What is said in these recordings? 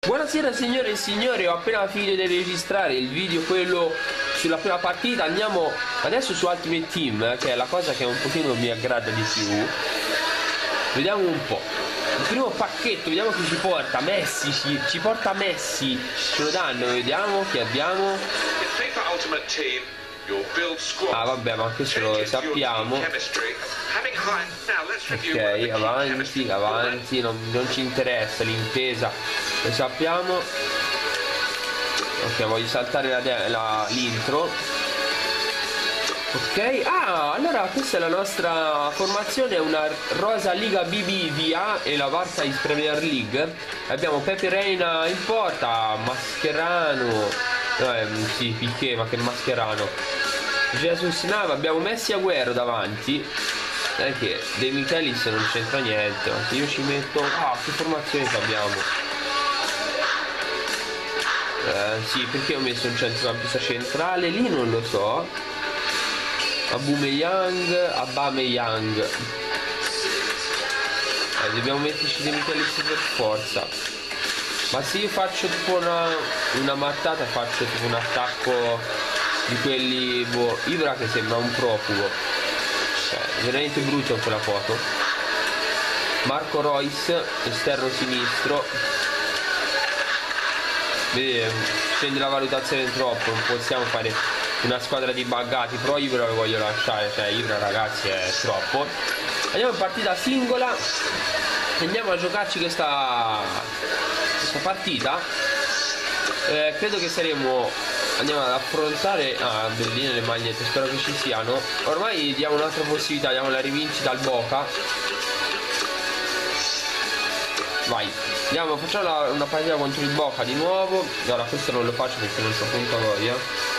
Buonasera signore e signori, ho appena finito di registrare il video, quello sulla prima partita. Andiamo adesso su Ultimate Team, che è la cosa che un pochino mi aggrada di più. Vediamo un po'. Il primo pacchetto, vediamo chi ci porta. Messi, ci porta Messi. Ce lo danno, vediamo chi abbiamo. Ah vabbè, ma questo lo sappiamo. Ok, avanti, avanti, non ci interessa l'intesa, lo sappiamo. Ok, voglio saltare l'intro. Ok, allora questa è la nostra formazione, è una rosa Liga BBVA e la Varsalis Premier League. Abbiamo Pepe Reina in porta, Mascherano, sì, Piqué, ma che Mascherano, Jesus Nava, abbiamo Messi Agüero davanti. Che De Michelis non c'entra niente, ma se io ci metto... che formazione che abbiamo? Sì, perché ho messo un centrocampista centrale? Lì non lo so. Aubameyang. Dobbiamo metterci De Michelis per forza. Ma se io faccio tipo una mattata, faccio tipo un attacco di quelli... Ibra che sembra un profugo. Veramente brutto quella foto. Marco Reus, esterno sinistro. Vedete, scende la valutazione troppo. Non possiamo fare una squadra di buggati. Però Ibra lo voglio lasciare. Cioè Ibra ragazzi è troppo. Andiamo in partita singola. Andiamo a giocarci questa partita. Credo che andiamo ad affrontare belline le magliette, spero che ci siano. Ormai diamo un'altra possibilità, diamo la rivincita al Boca. Vai, facciamo una partita contro il Boca di nuovo. Ora questo non lo faccio perché non so punto voglia.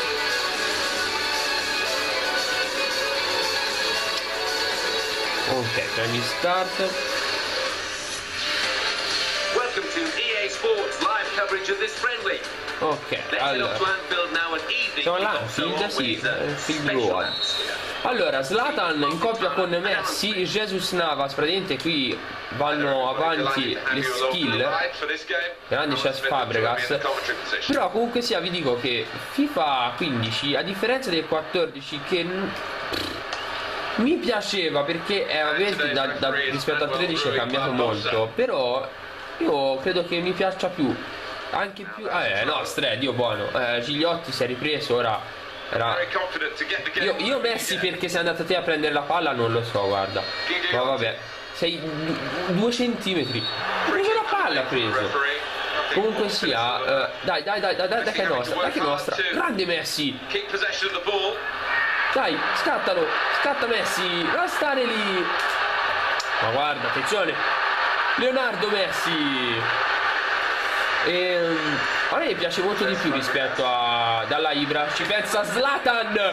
Ok, premi start. Welcome to EA Sports live coverage of this friendly. Ok, allora siamo all'Anfield, sì, Field Road. Allora, Zlatan in coppia con Messi, Jesus Navas, praticamente qui vanno avanti le skill. Grande Cesc Fabregas. Però comunque sia, vi dico che FIFA 15, a differenza del 14, che mi piaceva perché ovviamente rispetto al 13 è cambiato molto, però io credo che mi piaccia più. Anche più no, Dio buono. Gigliotti si è ripreso ora. Io Messi perché sei andato a te a prendere la palla non lo so, guarda. Ma vabbè, sei 2 centimetri. Preso la palla, ha preso. Comunque sia, dai che è nostra, dai che è nostra. Grande Messi. Dai, scattalo, scatta Messi, non stare lì. Ma guarda, attenzione, Leonardo Messi. A me piace molto di più rispetto dalla Ibra. Ci pensa Zlatan,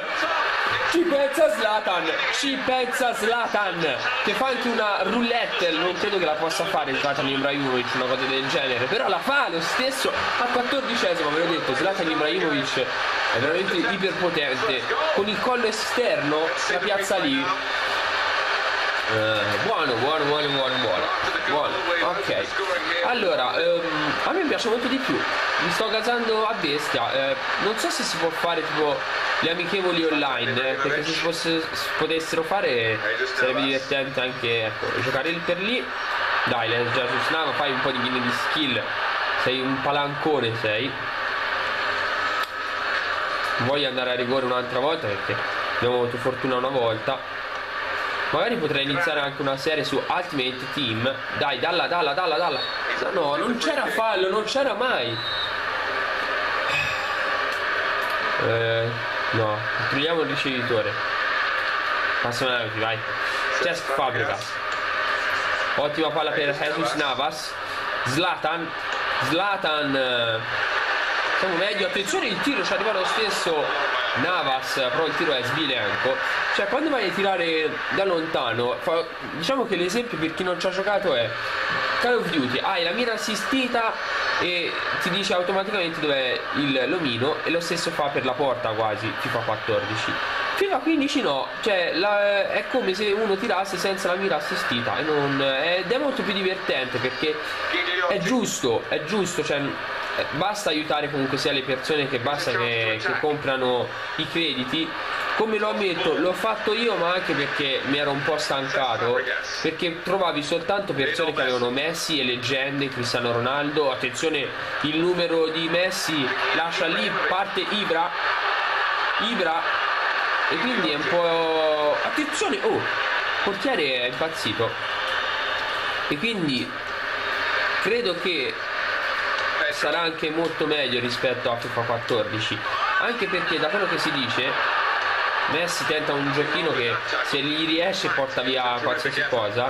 che fa anche una roulette. Non credo che la possa fare Zlatan Ibrahimovic, una cosa del genere, però la fa lo stesso al 14esimo. Ve l'ho detto, Zlatan Ibrahimovic è veramente iperpotente, con il collo esterno la piazza lì. Buono. Ok, allora a me piace molto di più, mi sto gasando a bestia. Non so se si può fare tipo le amichevoli online, perché se si potessero fare sarebbe divertente anche, ecco, giocare per lì. Dai, Jesus Nava, fai un po' di game di skill, sei un palancone, sei. Voglio andare a rigore un'altra volta perché abbiamo avuto fortuna una volta. Magari potrei iniziare anche una serie su Ultimate Team. Dai, dalla. No, non c'era fallo, non c'era mai. No, togliamo il ricevitore. Passiamo avanti, vai. Cesc Fabregas. Ottima palla per Jesus Navas. Zlatan. Siamo meglio, attenzione, il tiro ci arriva lo stesso Navas, però il tiro è sbilenco. Cioè quando vai a tirare da lontano, diciamo che l'esempio per chi non ci ha giocato è Call of Duty, hai la mira assistita e ti dice automaticamente dov'è l'omino, e lo stesso fa per la porta quasi FIFA 14. FIFA 15 no, cioè è come se uno tirasse senza la mira assistita ed è molto più divertente perché è giusto, cioè basta aiutare comunque sia le persone che basta che comprano i crediti. Come lo ammetto, l'ho fatto io, ma anche perché mi ero un po' stancato, perché trovavi soltanto persone che avevano Messi e leggende, Cristiano Ronaldo. Attenzione, il numero di Messi lascia lì, parte Ibra, e quindi è un po'... attenzione, oh, il portiere è impazzito, e quindi credo che sarà anche molto meglio rispetto a FIFA 14, anche perché da quello che si dice Messi tenta un giochino che se gli riesce porta via qualsiasi cosa.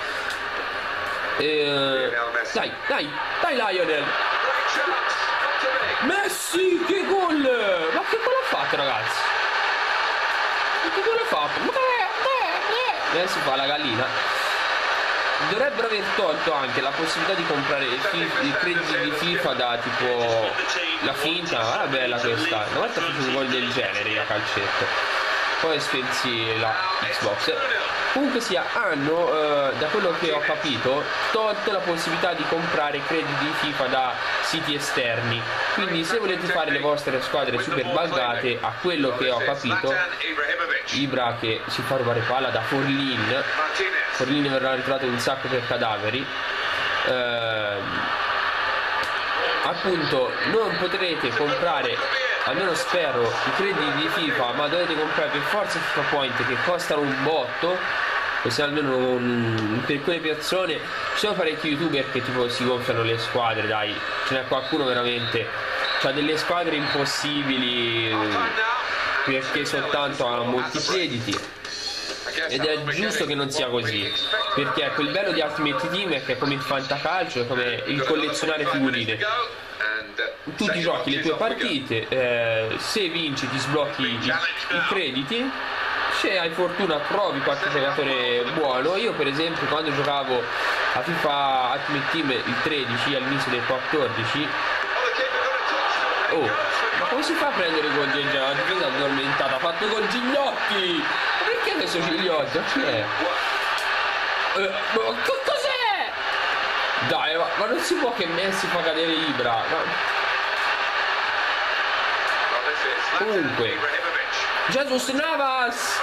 Dai Lionel Messi, che gol! Ma che gol ha fatto, ragazzi? Ma che gol ha fatto? Messi fa la gallina. Dovrebbero aver tolto anche la possibilità di comprare i crediti di FIFA da tipo la finta. Ah, bella questa. Una volta feci un gol del genere a calcetto, poi spensi la Xbox. Comunque sia, hanno da quello che ho capito tolto la possibilità di comprare crediti di FIFA da siti esterni, quindi se volete fare le vostre squadre super buggate, a quello che ho capito, Ibra che si fa rubare palla da Forlin verrà ritrovato un sacco per cadaveri, appunto non potrete comprare, almeno spero, i crediti di FIFA, ma dovete comprare per forza FIFA Point, che costano un botto, così almeno per quelle persone. Ci sono parecchi youtuber che tipo si gonfiano le squadre, dai, ce n'è qualcuno veramente c'ha delle squadre impossibili perché soltanto ha molti crediti, ed è giusto che non sia così, perché ecco, il bello di Ultimate Team è che è come il fantacalcio, è come il collezionare figurine. Tu ti giochi le tue partite, se vinci ti sblocchi i crediti, se hai fortuna trovi qualche giocatore buono. Io per esempio quando giocavo a FIFA Ultimate Team il 13 all'inizio del 14, ma come si fa a prendere il gol di Gigliotti? La difesa addormentata, ha fatto gol Gigliotti! Ma perché adesso Gigliotti? Ma chi è? Cos'è? Dai, ma non si può che Messi fa cadere Ibra. Comunque, Jesus Navas!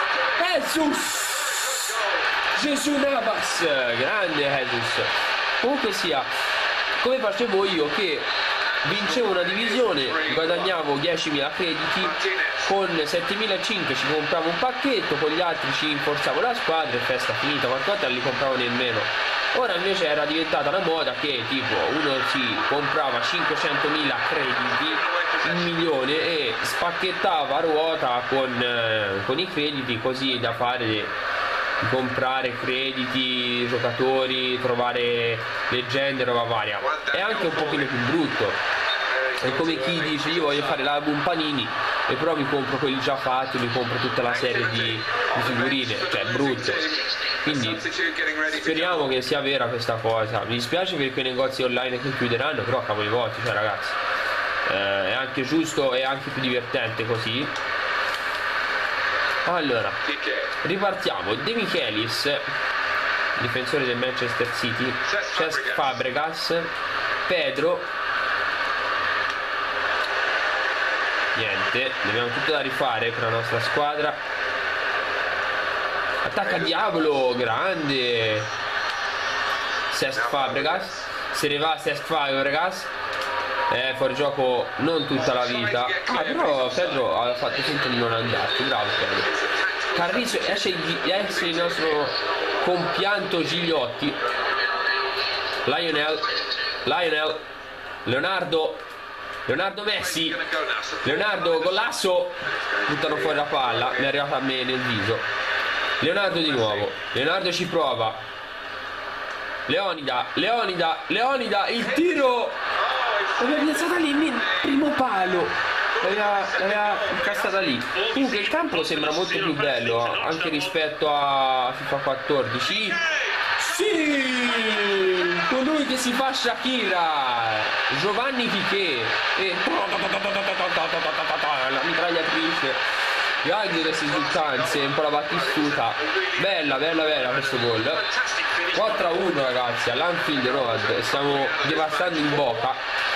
Jesus Navas! Grande Jesus! Comunque sia, come facevo io, che vincevo una divisione, guadagnavo 10.000 crediti, con 7.500 ci compravo un pacchetto, con gli altri ci rinforzavo la squadra e festa finita, qualche volta non li compravo nemmeno. Ora invece era diventata una moda che tipo uno si comprava 500.000 crediti, 1.000.000, e spacchettava a ruota con i crediti, così da fare di comprare crediti, giocatori, trovare leggende, roba varia. È anche un pochino più brutto, è come chi dice io voglio fare l'album Panini e però mi compro quelli già fatti, mi compro tutta la serie di figurine, cioè è brutto. Quindi speriamo che sia vera questa cosa. Mi dispiace per quei negozi online che chiuderanno, però cavoli volti, cioè ragazzi, è anche giusto e anche più divertente così. Allora, ripartiamo. De Michelis, difensore del Manchester City, Cesc Fabregas, Pedro. Niente, abbiamo tutto da rifare per la nostra squadra. Attacca Diavolo, grande Cesc Fabregas. Se ne va Cesc Fabregas, fuori gioco non tutta la vita. Però Pedro ha fatto finta di non andarci. Bravo Pedro. Carrizo, esce il nostro compianto Gigliotti. Leonardo Messi, Leonardo Golasso, buttano fuori la palla, mi è arrivata a me nel viso. Leonardo di nuovo, Leonardo ci prova, Leonida, il tiro, l'aveva piazzata lì nel primo palo, l'aveva incastrata lì. Comunque il campo sembra molto più bello anche rispetto a FIFA 14. Sì, colui che si fa Shakira, Giovanni Piqué, e la mitragliatrice Grandi queste risultanze, un po' la battistuta. Bella questo gol. 4-1 ragazzi, all'Anfield Road. Stiamo devastando in Boca.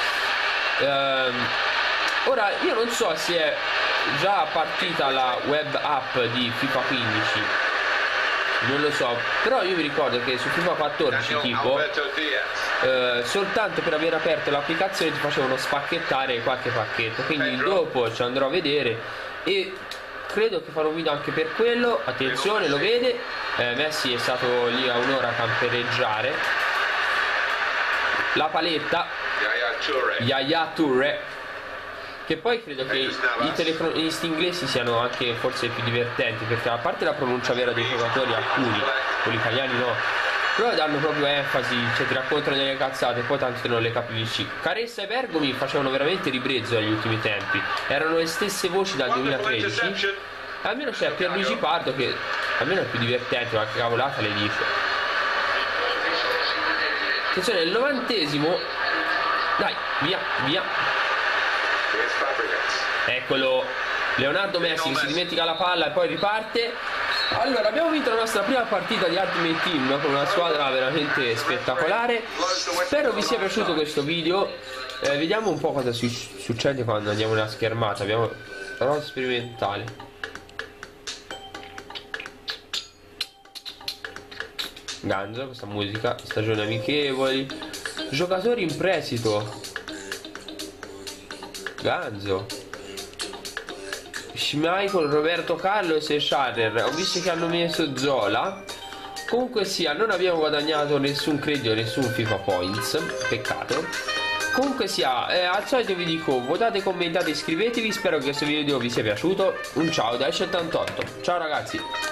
Ora io non so se è già partita la web app di FIFA 15, non lo so, però io mi ricordo che su FIFA 14 tipo soltanto per aver aperto l'applicazione ti facevano spacchettare qualche pacchetto, quindi dopo ci andrò a vedere e credo che farò un video anche per quello. Attenzione, lo vede, Messi è stato lì a un'ora a campereggiare, la paletta Yaya Toure, che poi credo che i telecronisti inglesi siano anche forse più divertenti, perché a parte la pronuncia vera dei giocatori, alcuni, quelli italiani no, però danno proprio enfasi, cioè ti raccontano delle cazzate, poi tanto non le capisci. Caressa e Bergomi facevano veramente ribrezzo negli ultimi tempi, erano le stesse voci dal 2013, almeno c'è Pierluigi Pardo che almeno è più divertente, qualche cavolata le dice. Attenzione, il 90esimo, dai, via. Eccolo, Leonardo Messi che si dimentica la palla e poi riparte. Allora, abbiamo vinto la nostra prima partita di Ultimate Team con una squadra veramente spettacolare. Spero vi sia piaciuto questo video. Vediamo un po' cosa succede quando andiamo nella schermata. Abbiamo roba sperimentale. Ganzo, questa musica, stagioni amichevoli, giocatori in prestito. Ganzo, Schmeichel, Roberto Carlos e Scharer. Ho visto che hanno messo Zola. Comunque sia, non abbiamo guadagnato nessun credito, nessun FIFA Points. Peccato. Comunque sia, al solito vi dico, votate, commentate, iscrivetevi. Spero che questo video vi sia piaciuto. Un ciao da 78. Ciao ragazzi.